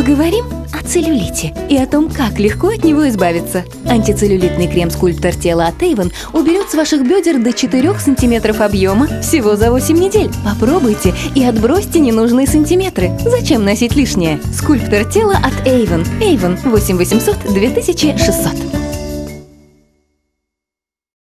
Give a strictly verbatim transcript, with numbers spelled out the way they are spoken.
Поговорим о целлюлите и о том, как легко от него избавиться. Антицеллюлитный крем-скульптор тела от Avon уберет с ваших бедер до четырёх сантиметров объема всего за восемь недель. Попробуйте и отбросьте ненужные сантиметры. Зачем носить лишнее? Скульптор тела от Avon. Avon восемь восемьсот две тысячи шестьсот.